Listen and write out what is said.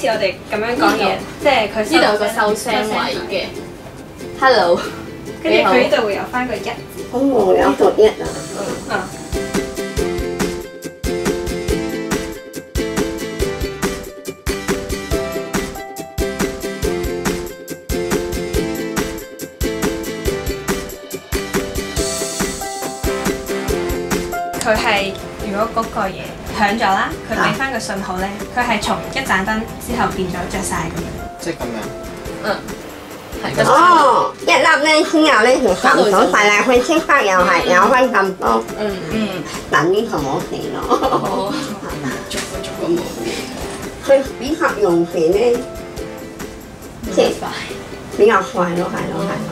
似我哋咁樣講嘢，即係佢呢度有個收聲位嘅。Hello， 跟住佢呢度會有翻個一字。 哦，有個一啊。 啊。佢係如果嗰個嘢響咗啦，佢俾翻個信號咧，佢係從一盞燈之後變咗着晒咁樣。 即係咁樣。 嗯。係。 哦，一粒咧之後咧就撳咗晒啦，佢即刻又係有翻咁多。等呢個冇事咯。 哦。 逐個冇。 佢比較用電咧，即係比較快咯，係咯，係。